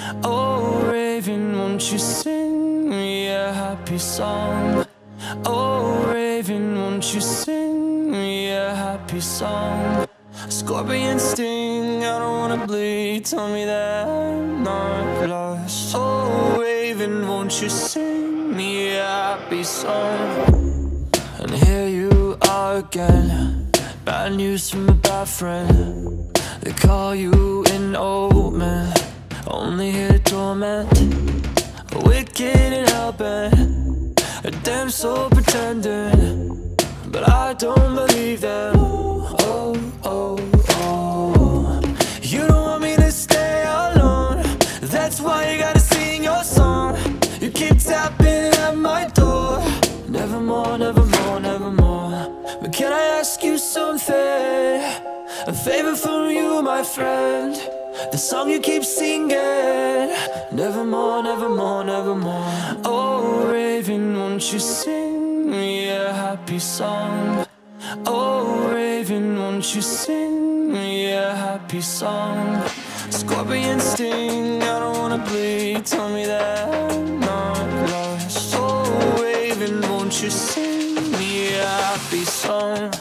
Oh, Raven, won't you sing me a happy song? Oh, Raven, won't you sing me a happy song? Scorpion sting, I don't wanna bleed, tell me that I'm not lost. Oh, Raven, won't you sing me a happy song? And here you are again, bad news from a bad friend. They call you an old man, only here to torment. Wicked and hellbent, a damn soul pretending, but I don't believe them. Oh, oh, oh. You don't want me to stay alone, that's why you gotta sing your song. You keep tapping at my door, nevermore, nevermore, nevermore. But can I ask you something? A favor from you, my friend. The song you keep singing, nevermore, nevermore, nevermore. Oh, Raven, won't you sing me a happy song? Oh, Raven, won't you sing me a happy song? Scorpion sting, I don't wanna bleed, tell me that I'm not lost. Oh, Raven, won't you sing me a happy song?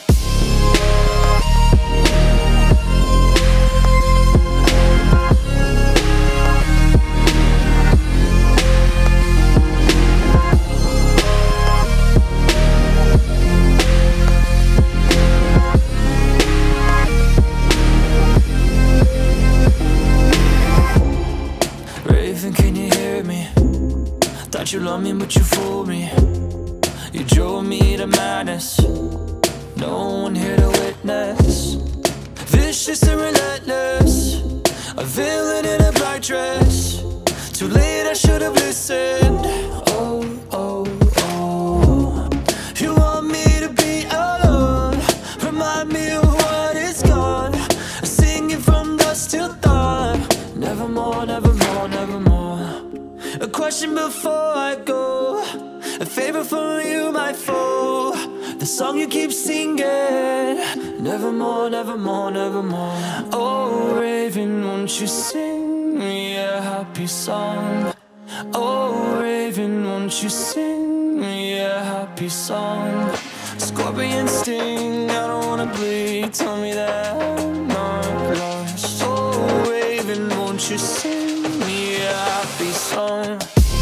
Can you hear me? Thought you loved me, but you fooled me. You drove me to madness, no one here to witness. Vicious and relentless, a villain in a black dress. Too late, I should have listened. Oh, oh, oh. You want me to be alone, remind me of what is gone. Singing from dusk till dawn, nevermore, nevermore, nevermore. A question before I go, a favor from you, my foe. The song you keep singing, nevermore, nevermore, nevermore. Oh, Raven, won't you sing me a happy song? Oh, Raven, won't you sing me a happy song? Scorpion sting, I don't wanna bleed, tell me that I'm not lost. Oh, Raven, won't you sing me a happy song?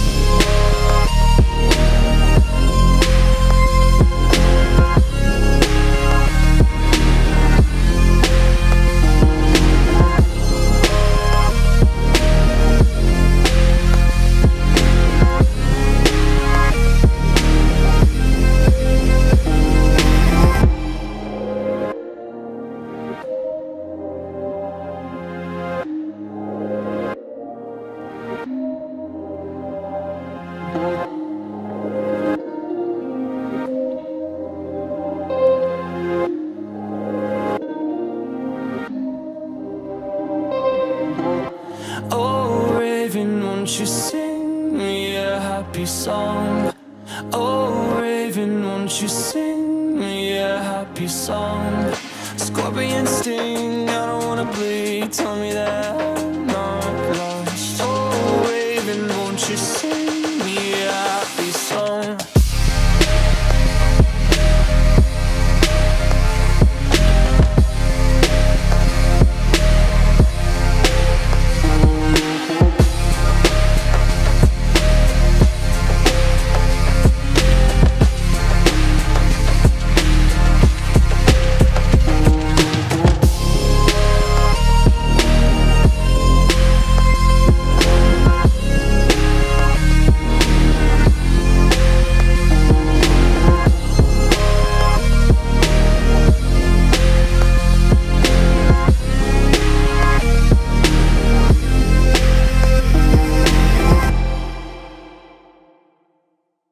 Oh, Raven, won't you sing me a happy song? Oh, Raven, won't you sing me a happy song? Scorpion sting, I don't